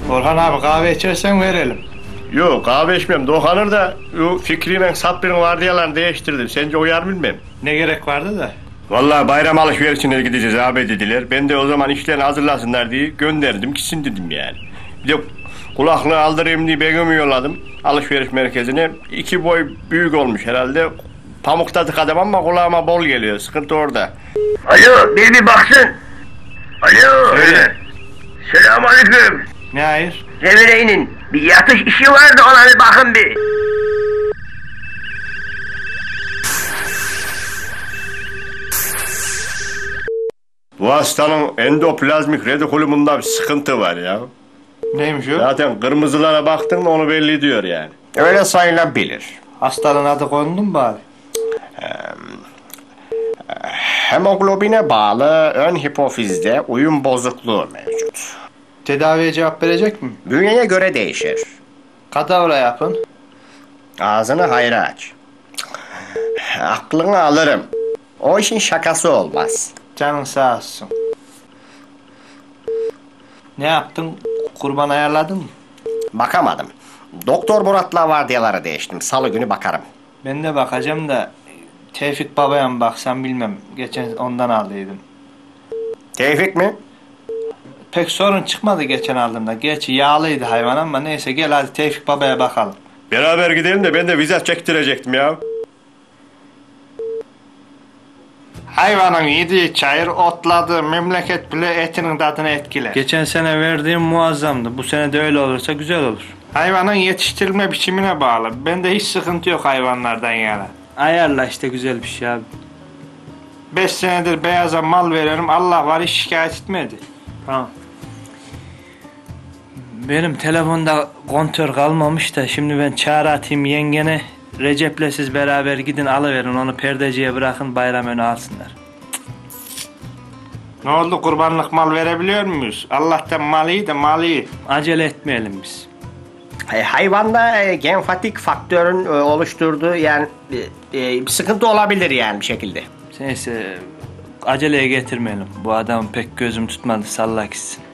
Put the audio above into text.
Orhan abi kahve içersen verelim. Yok kahve içmem. Dokanır da Fikri'yle Sabri'nin vardiyalarını değiştirdim. Sence uyar bilmem. Ne gerek vardı da? Vallahi bayram alışverişine gideceğiz abi dediler. Ben de o zaman işlerini hazırlasınlar diye gönderdim gitsin dedim yani. Bir de kulaklığı aldırayım diye Begüm'ü yolladım alışveriş merkezine. 2 boy büyük olmuş herhalde. Pamukta tıkadım ama kulağıma bol geliyor. Sıkıntı orada. Alo, bir baksın. Alo. Söyle. Selamünaleyküm. Ne hayır? Cemile'nin bir yatış işi vardı, ona bir bakın bir. Bu hastanın endoplazmik retikulumunda bir sıkıntı var ya. Neymiş o? Zaten kırmızılara baktın da onu belli ediyor yani. Öyle sayılabilir. Hastalığın adı kondu mu bari? Hemoglobine bağlı ön hipofizde uyum bozukluğu mevcut. Tedaviye cevap verecek mi? Bünyeye göre değişir. Kadavra yapın. Ağzını hayra aç. Aklını alırım. O işin şakası olmaz. Canın sağ olsun. Ne yaptın? Kurban ayarladın mı? Bakamadım. Doktor Murat'la vardiyaları değiştim. Salı günü bakarım. Ben de bakacağım da Tevfik babaya mı baksam bilmem. Geçen ondan aldıydım. Tevfik mi? Pek sorun çıkmadı geçen aldığımda. Gerçi yağlıydı hayvan ama neyse gel hadi Tevfik babaya bakalım. Beraber gidelim de ben de vize çektirecektim ya. Hayvanın yediği çayır otladı, memleket bile etinin tadını etkiler. Geçen sene verdiğim muazzamdı. Bu sene de öyle olursa güzel olur. Hayvanın yetiştirilme biçimine bağlı. Bende hiç sıkıntı yok hayvanlardan yana. Ayarla işte güzel bir şey abi. 5 senedir beyaza mal veriyorum. Allah var hiç şikayet etmedi. Tamam. Benim telefonda kontör kalmamış da şimdi ben çağrı atayım yengene. Recep'le siz beraber gidin alıverin onu perdeciye bırakın bayram önü alsınlar. Ne oldu kurbanlık mal verebiliyor muyuz? Allah'tan mal iyi de mal iyi. Acele etmeyelim biz. Hayvanda genfatik faktörün oluşturduğu yani bir sıkıntı olabilir yani bir şekilde. Neyse aceleye getirmeyelim. Bu adam pek gözüm tutmadı salla gitsin.